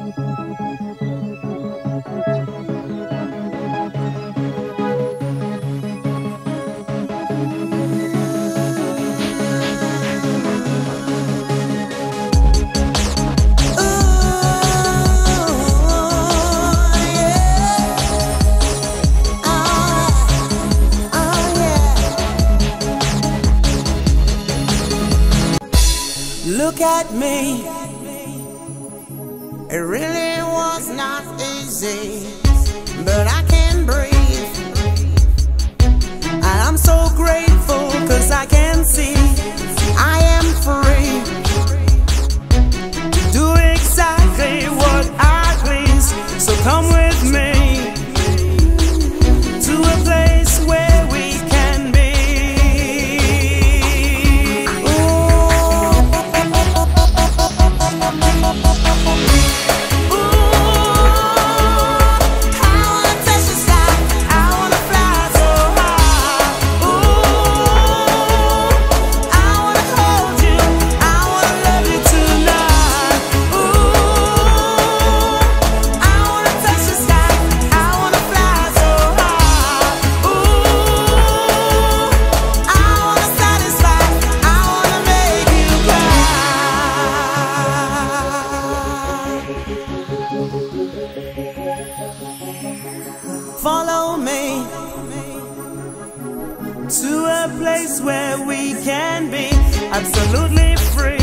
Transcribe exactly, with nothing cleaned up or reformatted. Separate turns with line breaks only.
Look at me, it really was not easy, but I can breathe, and I'm so grateful cause I can see I am free to do exactly what I please. So come with me to a place where we can be. Follow me to a place where we can be absolutely free.